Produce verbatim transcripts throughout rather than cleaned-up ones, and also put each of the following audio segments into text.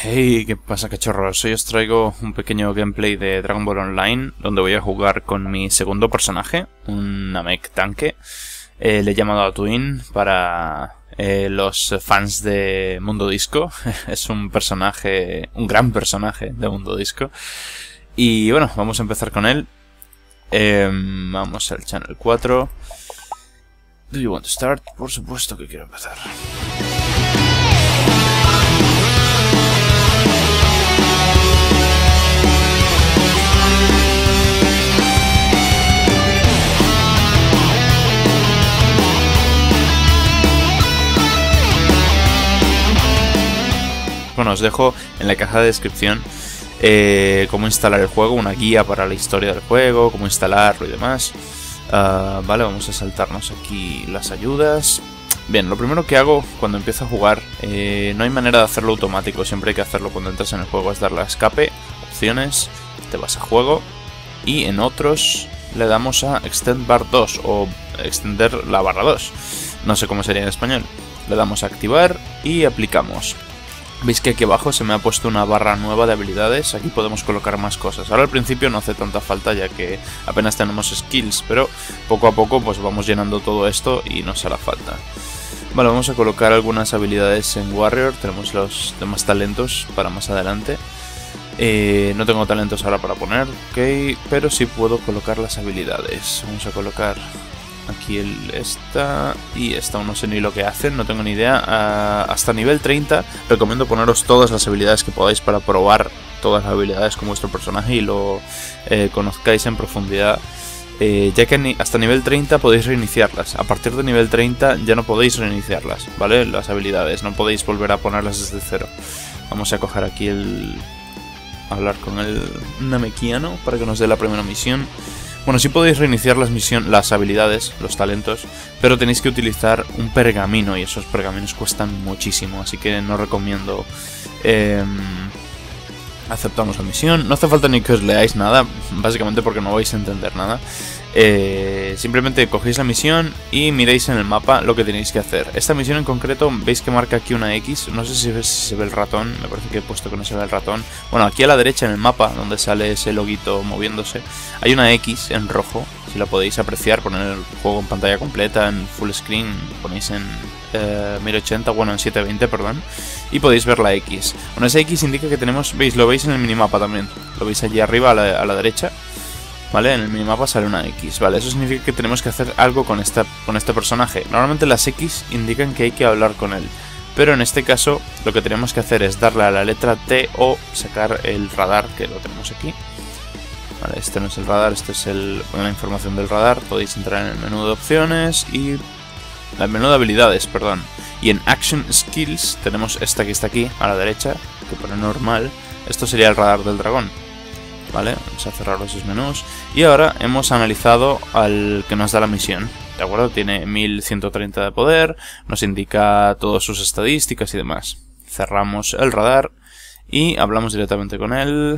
Hey, ¿qué pasa, cachorros? Hoy os traigo un pequeño gameplay de Dragon Ball Online, donde voy a jugar con mi segundo personaje, un Namek tanque. Eh, le he llamado a Twin para eh, los fans de Mundo Disco. Es un personaje, un gran personaje de Mundo Disco. Y bueno, vamos a empezar con él. Eh, vamos al Channel cuatro. Do you want to start? Por supuesto que quiero empezar. Bueno, os dejo en la caja de descripción eh, cómo instalar el juego, una guía para la historia del juego, cómo instalarlo y demás. Uh, vale, vamos a saltarnos aquí las ayudas. Bien, lo primero que hago cuando empiezo a jugar, eh, no hay manera de hacerlo automático, siempre hay que hacerlo cuando entras en el juego, es darle a escape, opciones, te vas a juego y en otros le damos a Extend Bar dos o extender la barra dos, no sé cómo sería en español. Le damos a activar y aplicamos. Veis que aquí abajo se me ha puesto una barra nueva de habilidades, aquí podemos colocar más cosas. Ahora al principio no hace tanta falta ya que apenas tenemos skills, pero poco a poco pues vamos llenando todo esto y nos hará falta. Vale, vamos a colocar algunas habilidades en Warrior, tenemos los demás talentos para más adelante. Eh, no tengo talentos ahora para poner, ok, pero sí puedo colocar las habilidades. Vamos a colocar aquí el esta y esta, no sé ni lo que hacen, no tengo ni idea. Uh, hasta nivel treinta recomiendo poneros todas las habilidades que podáis para probar todas las habilidades con vuestro personaje y lo eh, conozcáis en profundidad, eh, ya que ni hasta nivel treinta podéis reiniciarlas. A partir de nivel treinta ya no podéis reiniciarlas, ¿vale? Las habilidades, no podéis volver a ponerlas desde cero. Vamos a coger aquí el... hablar con el Namekiano para que nos dé la primera misión. Bueno, sí podéis reiniciar las misión, las habilidades, los talentos, pero tenéis que utilizar un pergamino y esos pergaminos cuestan muchísimo, así que no recomiendo. Eh, aceptamos la misión, no hace falta ni que os leáis nada, básicamente porque no vais a entender nada. Eh, simplemente cogéis la misión y miréis en el mapa lo que tenéis que hacer. Esta misión en concreto, veis que marca aquí una X, no sé si, ves, si se ve el ratón, me parece que he puesto que no se ve el ratón. Bueno, aquí a la derecha en el mapa, donde sale ese loguito moviéndose, hay una X en rojo, si la podéis apreciar, poner el juego en pantalla completa, en full screen, ponéis en eh, mil ochenta, bueno en setecientos veinte, perdón, y podéis ver la X. Bueno, esa X indica que tenemos, veis, lo veis en el minimapa también, lo veis allí arriba a la, a la derecha. Vale, en el minimapa sale una X, vale, eso significa que tenemos que hacer algo con, esta, con este personaje. Normalmente las X indican que hay que hablar con él, pero en este caso lo que tenemos que hacer es darle a la letra T o sacar el radar, que lo tenemos aquí. Vale, este no es el radar, este es el, la información del radar. Podéis entrar en el menú de opciones y... el menú de habilidades, perdón. Y en Action Skills tenemos esta que está aquí, a la derecha, que pone normal. Esto sería el radar del dragón. Vale, vamos a cerrar esos menús. Y ahora hemos analizado al que nos da la misión. ¿De acuerdo? Tiene mil ciento treinta de poder, nos indica todas sus estadísticas y demás. Cerramos el radar y hablamos directamente con él.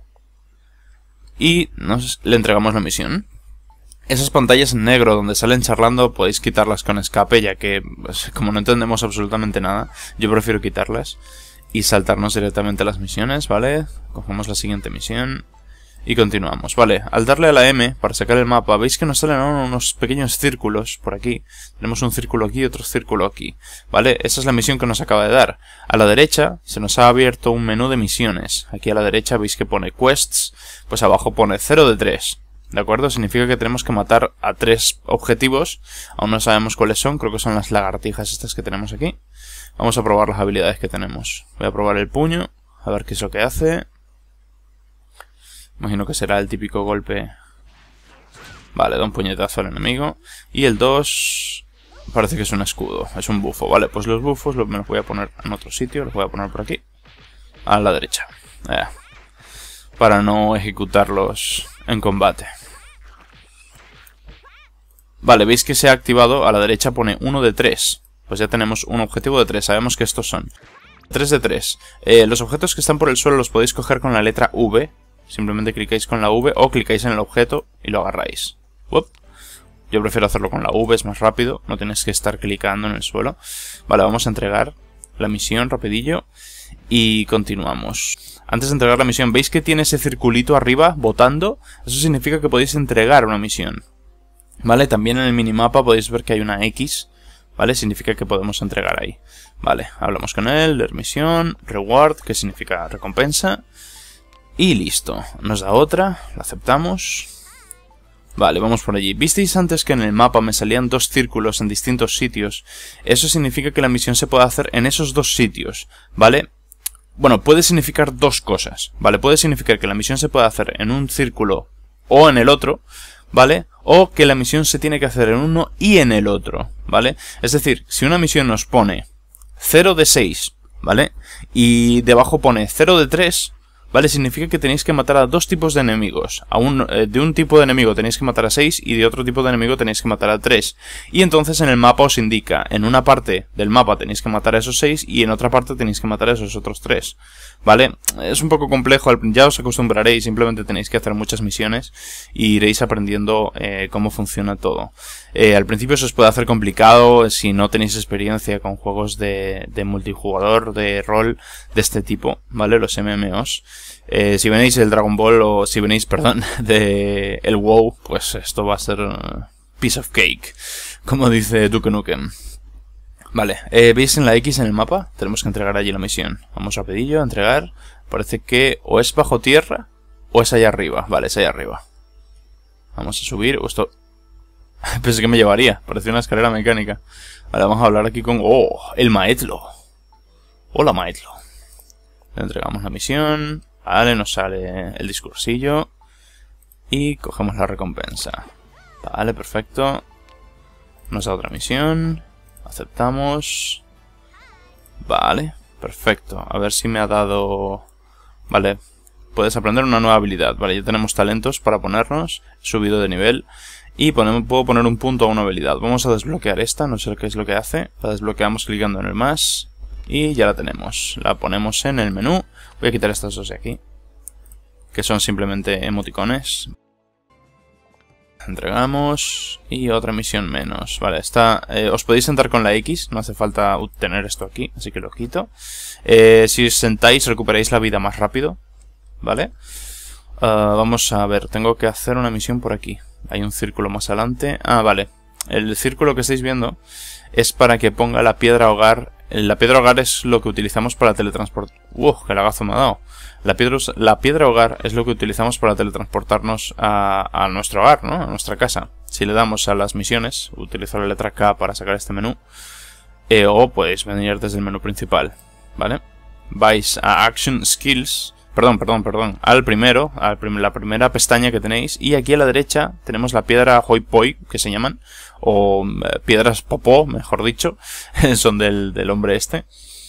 Y nos, le entregamos la misión. Esas pantallas en negro donde salen charlando podéis quitarlas con escape, ya que pues, como no entendemos absolutamente nada, yo prefiero quitarlas y saltarnos directamente a las misiones, ¿vale? Cogemos la siguiente misión y continuamos, vale. Al darle a la M para sacar el mapa, veis que nos salen unos pequeños círculos por aquí. Tenemos un círculo aquí y otro círculo aquí, ¿vale? Esa es la misión que nos acaba de dar. A la derecha se nos ha abierto un menú de misiones. Aquí a la derecha veis que pone Quests, pues abajo pone cero de tres. ¿De acuerdo? Significa que tenemos que matar a tres objetivos. Aún no sabemos cuáles son, creo que son las lagartijas estas que tenemos aquí. Vamos a probar las habilidades que tenemos. Voy a probar el puño, a ver qué es lo que hace. Imagino que será el típico golpe. Vale, da un puñetazo al enemigo. Y el dos parece que es un escudo, es un bufo. Vale, pues los bufos me los voy a poner en otro sitio, los voy a poner por aquí, a la derecha, eh, para no ejecutarlos en combate. Vale, veis que se ha activado, a la derecha pone uno de tres. Pues ya tenemos un objetivo de tres, sabemos que estos son tres de tres. Eh, los objetos que están por el suelo los podéis coger con la letra V. Simplemente clicáis con la V o clicáis en el objeto y lo agarráis. Uop. Yo prefiero hacerlo con la V, es más rápido, no tienes que estar clicando en el suelo. Vale, vamos a entregar la misión rapidillo y continuamos. Antes de entregar la misión, ¿veis que tiene ese circulito arriba botando? Eso significa que podéis entregar una misión, ¿vale? También en el minimapa podéis ver que hay una X, ¿vale? Significa que podemos entregar ahí. Vale, hablamos con él, leer misión, reward, que significa recompensa. Y listo, nos da otra, la aceptamos. Vale, vamos por allí. ¿Visteis antes que en el mapa me salían dos círculos en distintos sitios? Eso significa que la misión se puede hacer en esos dos sitios, ¿vale? Bueno, puede significar dos cosas, ¿vale? Puede significar que la misión se puede hacer en un círculo o en el otro, ¿vale? O que la misión se tiene que hacer en uno y en el otro, ¿vale? Es decir, si una misión nos pone cero de seis, ¿vale? Y debajo pone cero de tres, ¿vale? Significa que tenéis que matar a dos tipos de enemigos. A un, eh, de un tipo de enemigo tenéis que matar a seis y de otro tipo de enemigo tenéis que matar a tres. Y entonces en el mapa os indica, en una parte del mapa tenéis que matar a esos seis y en otra parte tenéis que matar a esos otros tres. ¿Vale? Es un poco complejo, ya os acostumbraréis, simplemente tenéis que hacer muchas misiones y iréis aprendiendo eh, cómo funciona todo. Eh, al principio se os puede hacer complicado si no tenéis experiencia con juegos de, de multijugador, de rol de este tipo, ¿vale? Los M M Os. Eh, si venéis el Dragon Ball o si venéis, perdón, de el WoW, pues esto va a ser uh, piece of cake, como dice Duke Nukem. Vale, eh, ¿veis en la X en el mapa? Tenemos que entregar allí la misión. Vamos rapidillo a entregar. Parece que o es bajo tierra o es allá arriba. Vale, es allá arriba. Vamos a subir. O esto... Pensé que me llevaría. Parecía una escalera mecánica. Vale, vamos a hablar aquí con... ¡Oh! El Maetlo. Hola, Maetlo. Le entregamos la misión. Vale, nos sale el discursillo. Y cogemos la recompensa. Vale, perfecto. Nos da otra misión. Aceptamos. Vale, perfecto. A ver si me ha dado... Vale, puedes aprender una nueva habilidad. Vale, ya tenemos talentos para ponernos. He subido de nivel. Y ponemos, puedo poner un punto a una habilidad. Vamos a desbloquear esta, no sé qué es lo que hace. La desbloqueamos clicando en el más. Y ya la tenemos. La ponemos en el menú. Voy a quitar estas dos de aquí, que son simplemente emoticones. Entregamos y otra misión menos. Vale, está, eh, os podéis sentar con la X, no hace falta tener esto aquí, así que lo quito. Eh, si os sentáis recuperáis la vida más rápido, ¿vale? Uh, vamos a ver, tengo que hacer una misión por aquí. Hay un círculo más adelante. Ah, vale. El círculo que estáis viendo es para que ponga la piedra hogar. La piedra hogar es lo que utilizamos para teletransportar. ¡Uh! ¡Qué lagazo me ha dado! La piedra, la piedra hogar es lo que utilizamos para teletransportarnos a, a nuestro hogar, ¿no? A nuestra casa. Si le damos a las misiones, utilizo la letra K para sacar este menú. Eh, o podéis venir desde el menú principal, ¿vale? Vais a Action Skills. Perdón, perdón, perdón. Al primero, a prim la primera pestaña que tenéis. Y aquí a la derecha tenemos la piedra Hoi Poi, que se llaman. O eh, piedras Popó, mejor dicho. Son del, del hombre este.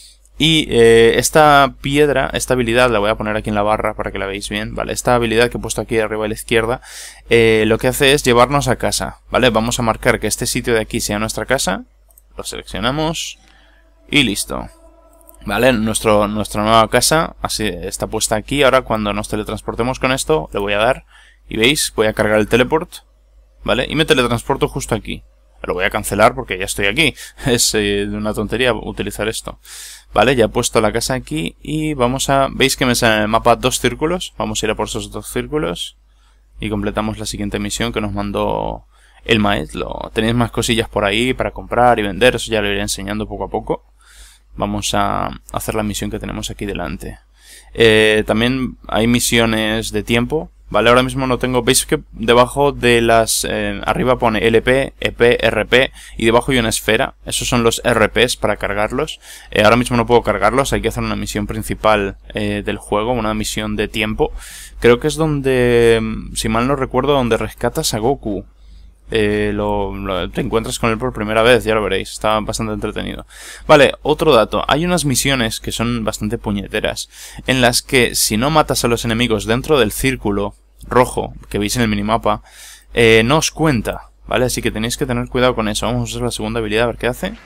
Y eh, esta piedra, esta habilidad, la voy a poner aquí en la barra para que la veáis bien, ¿vale? Esta habilidad que he puesto aquí arriba a la izquierda, eh, lo que hace es llevarnos a casa, ¿vale? Vamos a marcar que este sitio de aquí sea nuestra casa. Lo seleccionamos. Y listo. Vale, Nuestro, nuestra nueva casa así está puesta aquí. Ahora cuando nos teletransportemos con esto, le voy a dar. Y veis, voy a cargar el teleport, ¿vale? Y me teletransporto justo aquí. Lo voy a cancelar porque ya estoy aquí. Es eh, una tontería utilizar esto. Vale, ya he puesto la casa aquí y vamos a... ¿Veis que me sale en el mapa dos círculos? Vamos a ir a por esos dos círculos y completamos la siguiente misión que nos mandó el Maetlo. Tenéis más cosillas por ahí para comprar y vender, eso ya lo iré enseñando poco a poco. Vamos a hacer la misión que tenemos aquí delante. Eh, también hay misiones de tiempo. Vale, ahora mismo no tengo... ¿Veis que debajo de las... Eh, arriba pone L P, E P, R P y debajo hay una esfera? Esos son los R Ps para cargarlos. Eh, ahora mismo no puedo cargarlos, hay que hacer una misión principal eh, del juego, una misión de tiempo. Creo que es donde, si mal no recuerdo, donde rescatas a Goku. Eh, lo, lo, te encuentras con él por primera vez, ya lo veréis, está bastante entretenido. Vale, otro dato, hay unas misiones que son bastante puñeteras, en las que si no matas a los enemigos dentro del círculo rojo que veis en el minimapa, eh, no os cuenta, ¿vale? Así que tenéis que tener cuidado con eso. Vamos a usar la segunda habilidad a ver qué hace.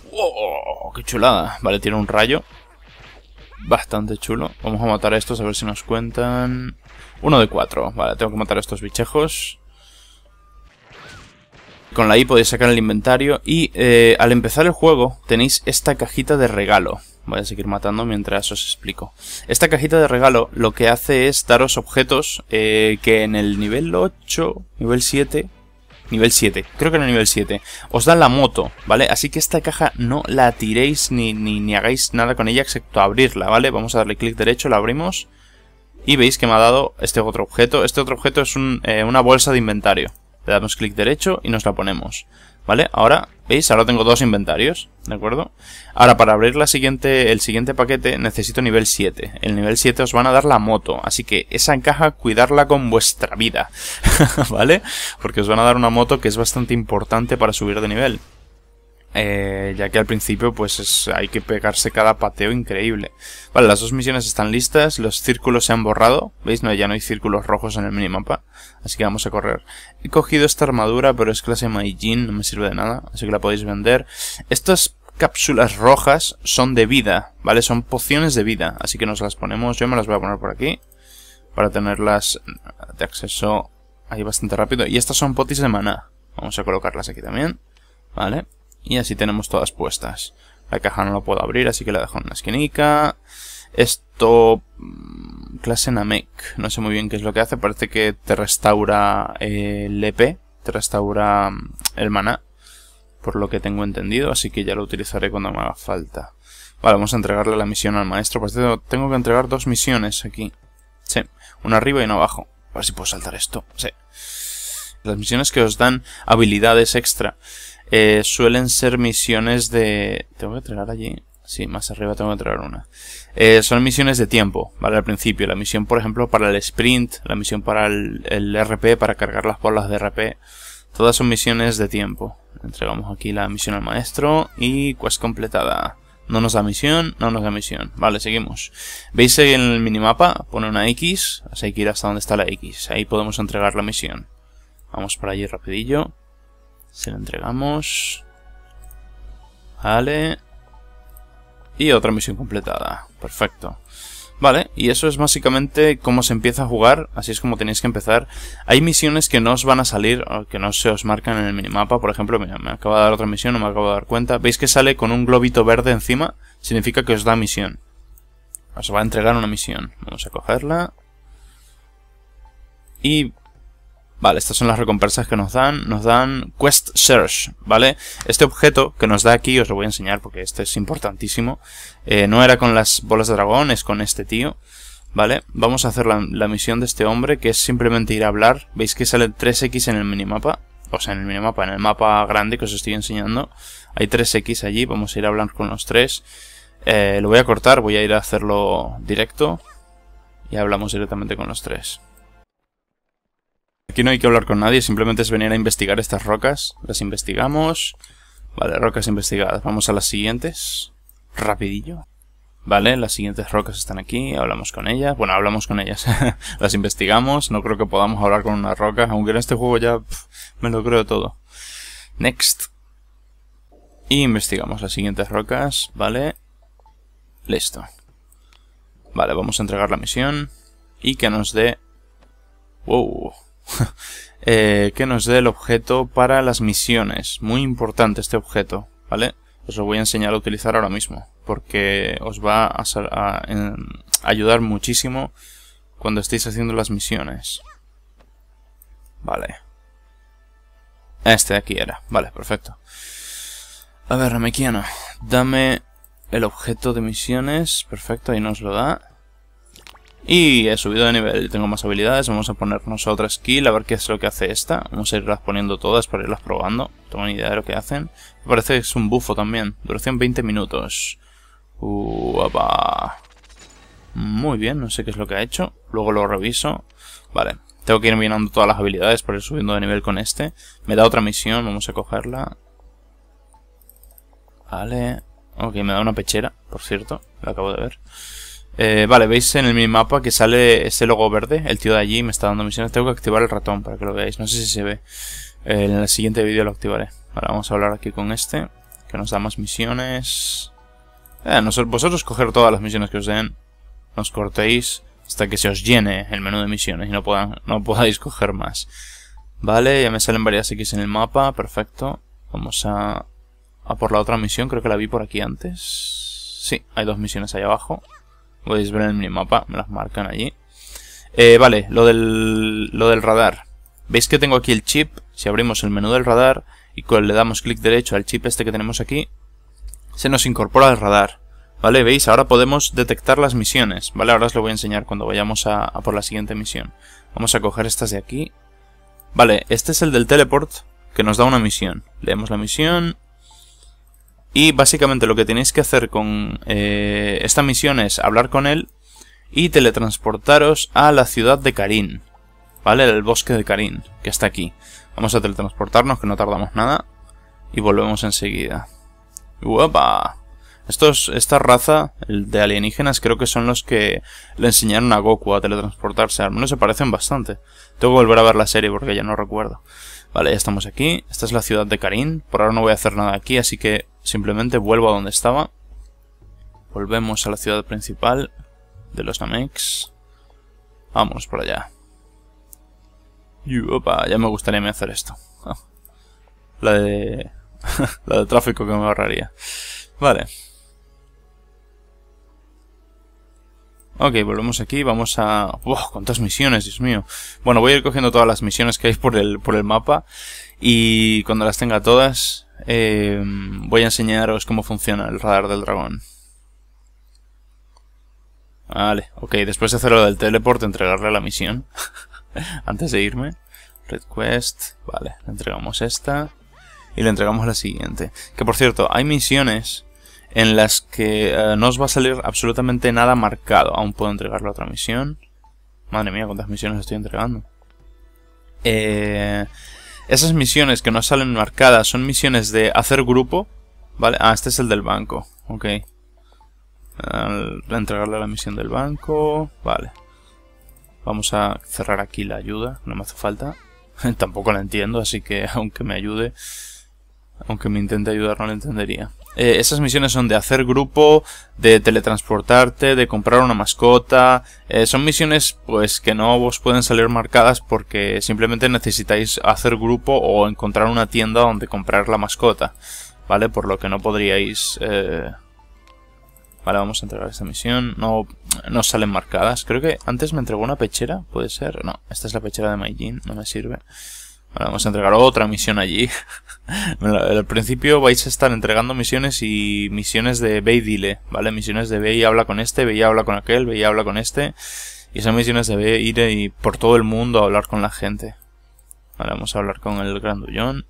¡Oh! ¡Qué chulada! Vale, tiene un rayo bastante chulo. Vamos a matar a estos a ver si nos cuentan. Uno de cuatro, vale, tengo que matar a estos bichejos. Con la I podéis sacar el inventario y eh, al empezar el juego tenéis esta cajita de regalo, Voy a seguir matando mientras os explico. Esta cajita de regalo lo que hace es daros objetos eh, que en el nivel ocho, nivel siete... Nivel siete, creo que en el nivel siete os dan la moto, ¿vale? Así que esta caja no la tiréis ni, ni, ni hagáis nada con ella excepto abrirla, ¿vale? Vamos a darle clic derecho, la abrimos. Y veis que me ha dado este otro objeto. Este otro objeto es un, eh, una bolsa de inventario. Le damos clic derecho y nos la ponemos, ¿vale? Ahora, ¿veis? Ahora tengo dos inventarios, ¿de acuerdo? Ahora, para abrir la siguiente, el siguiente paquete necesito nivel siete. El nivel siete os van a dar la moto, así que esa caja cuidarla con vuestra vida, ¿vale? Porque os van a dar una moto que es bastante importante para subir de nivel. Eh, ya que al principio pues es, hay que pegarse cada pateo increíble. Vale, las dos misiones están listas, los círculos se han borrado, ¿veis? No, ya no hay círculos rojos en el minimapa, así que vamos a correr. He cogido esta armadura, pero es clase Maijin, no me sirve de nada, así que la podéis vender. Estas cápsulas rojas son de vida, ¿vale? Son pociones de vida, así que nos las ponemos, yo me las voy a poner por aquí, para tenerlas de acceso ahí bastante rápido. Y estas son potis de maná, vamos a colocarlas aquí también, ¿vale? Y así tenemos todas puestas. La caja no la puedo abrir, así que la dejo en una esquinica. Esto... clase Namek. No sé muy bien qué es lo que hace. Parece que te restaura el E P. Te restaura el maná. Por lo que tengo entendido. Así que ya lo utilizaré cuando me haga falta. Vale, vamos a entregarle la misión al maestro. Pues tengo que entregar dos misiones aquí. Sí, una arriba y una abajo. A ver si puedo saltar esto. Sí. Las misiones que os dan habilidades extra. Eh, suelen ser misiones de... ¿Tengo que entregar allí? Sí, más arriba tengo que entregar una. Eh, son misiones de tiempo, ¿vale? Al principio. La misión, por ejemplo, para el sprint. La misión para el, el R P, para cargar las bolas de R P. Todas son misiones de tiempo. Entregamos aquí la misión al maestro. Y quest completada. No nos da misión, no nos da misión. Vale, seguimos. ¿Veis ahí en el minimapa? Pone una X. Así hay que ir hasta donde está la X. Ahí podemos entregar la misión. Vamos por allí rapidillo. Se la entregamos. Vale. Y otra misión completada. Perfecto. Vale, y eso es básicamente cómo se empieza a jugar. Así es como tenéis que empezar. Hay misiones que no os van a salir, o que no se os marcan en el minimapa. Por ejemplo, mira, me acaba de dar otra misión, no me acabo de dar cuenta. ¿Veis que sale con un globito verde encima? Significa que os da misión. Os va a entregar una misión. Vamos a cogerla. Y... vale, estas son las recompensas que nos dan. Nos dan Quest Search, ¿vale? Este objeto que nos da aquí, os lo voy a enseñar porque este es importantísimo. Eh, no era con las bolas de dragón, es con este tío, ¿vale? Vamos a hacer la, la misión de este hombre, que es simplemente ir a hablar. ¿Veis que sale tres equis en el minimapa? O sea, en el minimapa, en el mapa grande que os estoy enseñando. Hay tres equis allí, vamos a ir a hablar con los tres. Eh, lo voy a cortar, voy a ir a hacerlo directo. Y hablamos directamente con los tres. Aquí no hay que hablar con nadie, simplemente es venir a investigar estas rocas. Las investigamos. Vale, rocas investigadas. Vamos a las siguientes. Rapidillo. Vale, las siguientes rocas están aquí. Hablamos con ellas. Bueno, hablamos con ellas. Las investigamos. No creo que podamos hablar con una roca. Aunque en este juego ya pff, me lo creo todo. Next. Y investigamos las siguientes rocas. Vale. Listo. Vale, vamos a entregar la misión. Y que nos dé... wow. eh, que nos dé el objeto para las misiones. Muy importante este objeto, ¿vale? Os lo voy a enseñar a utilizar ahora mismo, porque os va a, a, a ayudar muchísimo cuando estéis haciendo las misiones. Vale. Este de aquí era. Vale, perfecto. A ver, Namekiano, dame el objeto de misiones. Perfecto, ahí nos lo da. Y he subido de nivel, tengo más habilidades. Vamos a ponernos otra skill, a ver qué es lo que hace esta. Vamos a irlas poniendo todas para irlas probando. No tengo ni idea de lo que hacen. Me parece que es un bufo también. Duración veinte minutos. Uh, apa. Muy bien, no sé qué es lo que ha hecho. Luego lo reviso. Vale, tengo que ir mirando todas las habilidades para ir subiendo de nivel con este. Me da otra misión, vamos a cogerla. Vale. Ok, me da una pechera, por cierto. Lo acabo de ver. Eh, vale, veis en el minimapa que sale ese logo verde. El tío de allí me está dando misiones. Tengo que activar el ratón para que lo veáis. No sé si se ve. Eh, en el siguiente vídeo lo activaré. Vale, vamos a hablar aquí con este, que nos da más misiones. Eh, vosotros coger todas las misiones que os den. No os cortéis hasta que se os llene el menú de misiones y no, puedan, no podáis coger más. Vale, ya me salen varias X en el mapa. Perfecto. Vamos a, a por la otra misión. Creo que la vi por aquí antes. Sí, hay dos misiones ahí abajo. Podéis ver en el minimapa, me las marcan allí. Eh, vale, lo del, lo del radar. ¿Veis que tengo aquí el chip? Si abrimos el menú del radar y le damos clic derecho al chip este que tenemos aquí, se nos incorpora el radar. ¿Vale? ¿Veis? Ahora podemos detectar las misiones. ¿Vale? Ahora os lo voy a enseñar cuando vayamos a, a por la siguiente misión. Vamos a coger estas de aquí. Vale, este es el del teleport que nos da una misión. Leemos la misión. Y básicamente lo que tenéis que hacer con eh, esta misión es hablar con él y teletransportaros a la ciudad de Carín. ¿Vale? El bosque de Carín, que está aquí. Vamos a teletransportarnos, que no tardamos nada. Y volvemos enseguida. ¡Uepa! Estos, esta raza, el de alienígenas, creo que son los que le enseñaron a Goku a teletransportarse. Al menos se parecen bastante. Tengo que volver a ver la serie porque ya no recuerdo. Vale, ya estamos aquí. Esta es la ciudad de Carín. Por ahora no voy a hacer nada aquí, así que simplemente vuelvo a donde estaba. Volvemos a la ciudad principal de los Namex. Vamos por allá. Y opa, ya me gustaría hacer esto. La de... la de tráfico que me ahorraría. Vale. Ok, volvemos aquí, vamos a... ¡Wow! ¡Cuántas misiones, Dios mío! Bueno, voy a ir cogiendo todas las misiones que hay por el, por el mapa. Y cuando las tenga todas, eh, voy a enseñaros cómo funciona el radar del dragón. Vale, ok, después de hacer lo del teleport, entregarle la misión. Antes de irme. Red Quest, vale, le entregamos esta. Y le entregamos la siguiente. Que por cierto, hay misiones en las que uh, no os va a salir absolutamente nada marcado. Aún puedo entregar la otra misión. Madre mía, cuántas misiones estoy entregando. Eh, esas misiones que no salen marcadas son misiones de hacer grupo. Vale, ah, este es el del banco. Ok. Al entregarle la misión del banco. Vale. Vamos a cerrar aquí la ayuda. No me hace falta. Tampoco la entiendo, así que aunque me ayude... Aunque me intente ayudar no lo entendería. Eh, esas misiones son de hacer grupo, de teletransportarte, de comprar una mascota. Eh, son misiones pues que no os pueden salir marcadas porque simplemente necesitáis hacer grupo o encontrar una tienda donde comprar la mascota. ¿Vale? Por lo que no podríais... Eh... Vale, vamos a entregar esta misión. No, no salen marcadas. Creo que antes me entregó una pechera. ¿Puede ser? No, esta es la pechera de Maijin. No me sirve. Vale, vamos a entregar otra misión allí. Al principio vais a estar entregando misiones y misiones de ve y dile, ¿vale? Misiones de ve y habla con este, ve y habla con aquel, ve y habla con este. Y son misiones de ve, ir y por todo el mundo a hablar con la gente. Vale, vamos a hablar con el grandullón.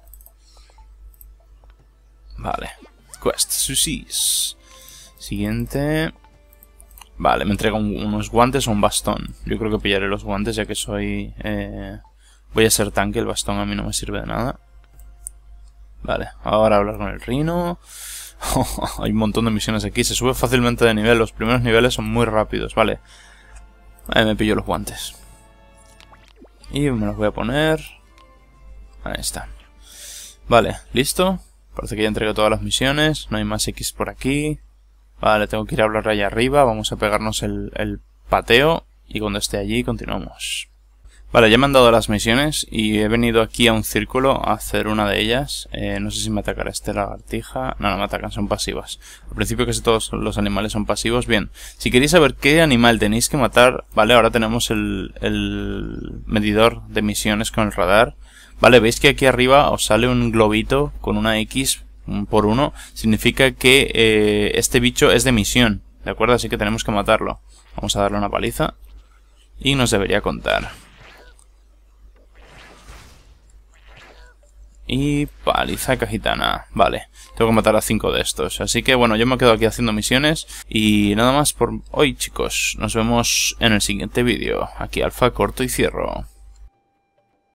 Vale. Quest success. Siguiente. Vale, me entrega un, unos guantes o un bastón. Yo creo que pillaré los guantes ya que soy... Eh... Voy a ser tanque, el bastón a mí no me sirve de nada. Vale, ahora hablar con el Rhino. Hay un montón de misiones aquí, se sube fácilmente de nivel. Los primeros niveles son muy rápidos, vale. Ahí me pillo los guantes. Y me los voy a poner. Ahí están. Vale, listo. Parece que ya entregué todas las misiones. No hay más X por aquí. Vale, tengo que ir a hablar allá arriba. Vamos a pegarnos el, el pateo. Y cuando esté allí continuamos. Vale, ya me han dado las misiones y he venido aquí a un círculo a hacer una de ellas. Eh, no sé si me atacará este lagartija. No, no me atacan, son pasivas. Al principio casi todos los animales son pasivos. Bien, si queréis saber qué animal tenéis que matar, vale, ahora tenemos el, el medidor de misiones con el radar. Vale, veis que aquí arriba os sale un globito con una X por uno. Significa que eh, este bicho es de misión, ¿de acuerdo? Así que tenemos que matarlo. Vamos a darle una paliza y nos debería contar. Y paliza cajitana. Vale, tengo que matar a cinco de estos. Así que bueno, yo me quedo aquí haciendo misiones. Y nada más por hoy, chicos. Nos vemos en el siguiente vídeo. Aquí Alfa, corto y cierro.